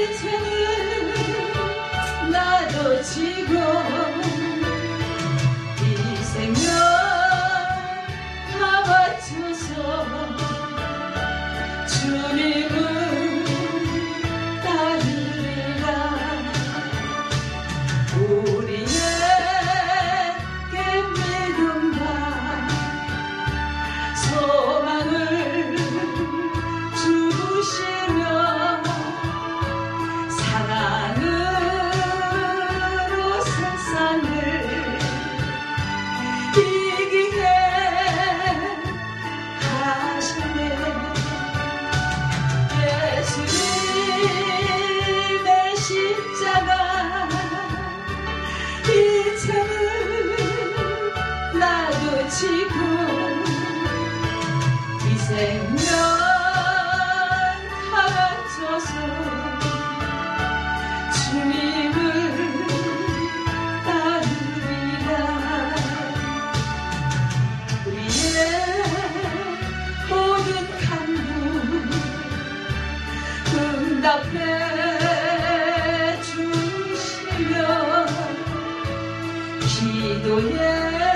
이제는 나도 지금 이 생명 다 바쳐서 주님을 따르리라. 우리에게 믿음과 소망을 주시며 사랑으로 세상을 이기게 하시네. 예수님의 십자가 이제는 나도 지금 이 생명 다 바쳐서 주님을 따르리라. 우리의 모든 간구 응답해 주시며 기도에